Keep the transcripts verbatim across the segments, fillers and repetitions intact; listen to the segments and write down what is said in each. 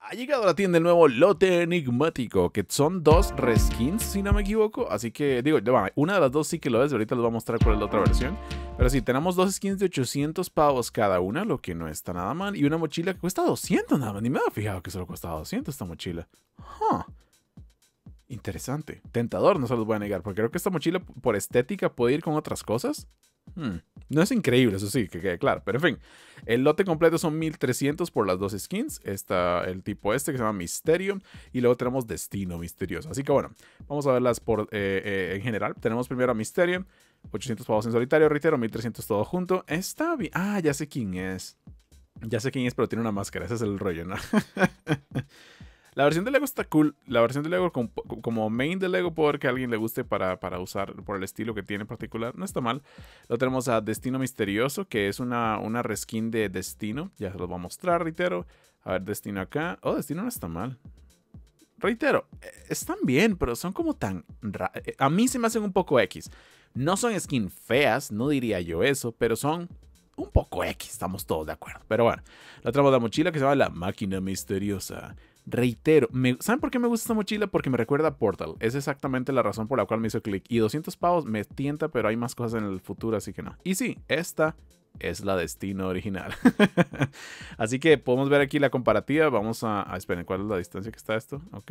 Ha llegado a la tienda el nuevo lote enigmático, que son dos reskins, si no me equivoco. Así que, digo, una de las dos sí que lo es, ahorita les voy a mostrar cuál es la otra versión. Pero sí, tenemos dos skins de ochocientos pavos cada una, lo que no está nada mal. Y una mochila que cuesta doscientos nada más, ni me había fijado que solo costaba doscientos esta mochila. Huh. Interesante. Tentador, no se los voy a negar, porque creo que esta mochila por estética puede ir con otras cosas. Hmm. No es increíble, eso sí, que quede claro. Pero en fin, el lote completo son mil trescientos por las dos skins. Está el tipo este que se llama Misterio. Y luego tenemos Destino Misterioso. Así que bueno, vamos a verlas por eh, eh, en general. Tenemos primero a Misterio. ochocientos pavos en solitario, reitero, mil trescientos todo junto. Está bien. Ah, ya sé quién es. Ya sé quién es, pero tiene una máscara. Ese es el rollo, ¿no? La versión de Lego está cool. La versión de Lego como, como main de Lego, porque a alguien le guste para, para usar por el estilo que tiene en particular, no está mal. Lo tenemos a Destino Misterioso, que es una, una reskin de Destino. Ya se los voy a mostrar, reitero. A ver, Destino acá. Oh, Destino no está mal. Reitero, están bien, pero son como tan... A mí se me hacen un poco X. No son skins feas, no diría yo eso, pero son... un poco X, estamos todos de acuerdo. Pero bueno, la tenemos la mochila que se llama la Máquina Misteriosa. Reitero, me, ¿saben por qué me gusta esta mochila? Porque me recuerda a Portal. Es exactamente la razón por la cual me hizo clic. Y doscientos pavos me tienta, pero hay más cosas en el futuro, así que no. Y sí, esta es la Destino original. Así que podemos ver aquí la comparativa. Vamos a, a... Esperen, ¿cuál es la distancia que está esto? Ok.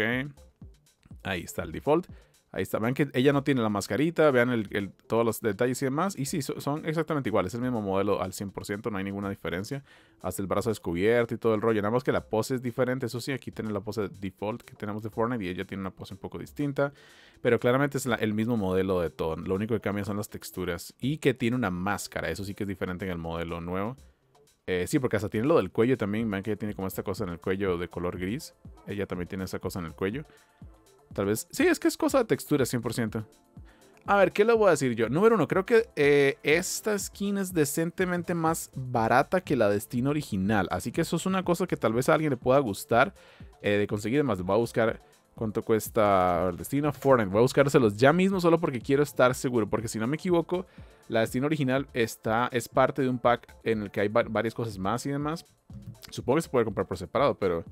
Ahí está el default. Ahí está, vean que ella no tiene la mascarita, vean el, el, todos los detalles y demás. Y sí, so, son exactamente iguales, es el mismo modelo al cien por ciento, no hay ninguna diferencia. Hasta el brazo descubierto y todo el rollo. Nada más que la pose es diferente, eso sí, aquí tiene la pose default que tenemos de Fortnite y ella tiene una pose un poco distinta. Pero claramente es la, el mismo modelo de todo, lo único que cambia son las texturas. Y que tiene una máscara, eso sí que es diferente en el modelo nuevo. Eh, sí, porque hasta tiene lo del cuello también, vean que ella tiene como esta cosa en el cuello de color gris. Ella también tiene esa cosa en el cuello. Tal vez... Sí, es que es cosa de textura cien por ciento. A ver, ¿qué le voy a decir yo? Número uno, creo que eh, esta skin es decentemente más barata que la Destino original. Así que eso es una cosa que tal vez a alguien le pueda gustar eh, de conseguir. Además, voy a buscar cuánto cuesta el Destino Fortnite. Voy a buscárselos ya mismo solo porque quiero estar seguro. Porque si no me equivoco, la Destino original está, es parte de un pack en el que hay varias cosas más y demás. Supongo que se puede comprar por separado, pero...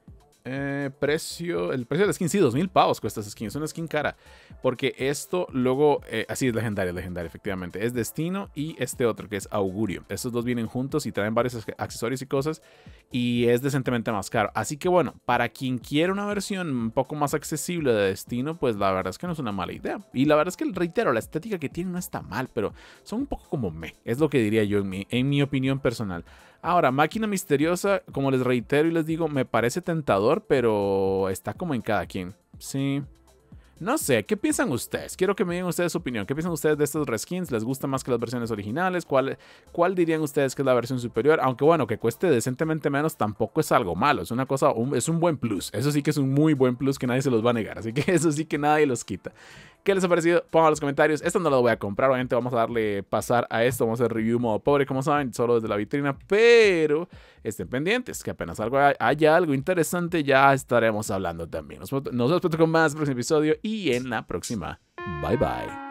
Eh, precio, el precio de la skin, sí, dos mil pavos cuesta esa skin, es una skin cara. Porque esto luego, eh, así es legendaria, legendaria, efectivamente. Es Destino y este otro que es Augurio. Estos dos vienen juntos y traen varios accesorios y cosas. Y es decentemente más caro. Así que bueno, para quien quiera una versión un poco más accesible de Destino, pues la verdad es que no es una mala idea. Y la verdad es que, reitero, la estética que tiene no está mal, pero son un poco como me. Es lo que diría yo en mi, en mi opinión personal. Ahora, Máquina Misteriosa, como les reitero y les digo, me parece tentador, pero está como en cada quien. Sí. No sé, ¿qué piensan ustedes? Quiero que me digan ustedes su opinión. ¿Qué piensan ustedes de estos reskins? ¿Les gusta más que las versiones originales? ¿Cuál, cuál dirían ustedes que es la versión superior? Aunque bueno, que cueste decentemente menos tampoco es algo malo. Es una cosa, un, es un buen plus. Eso sí que es un muy buen plus que nadie se los va a negar. Así que eso sí que nadie los quita. ¿Qué les ha parecido? Pongan en los comentarios. Esto no lo voy a comprar. Obviamente vamos a darle pasar a esto. Vamos a hacer review modo pobre, como saben, solo desde la vitrina. Pero estén pendientes, que apenas algo haya algo interesante, ya estaremos hablando también. Nos, nos vemos con más en el próximo episodio y en la próxima. Bye bye.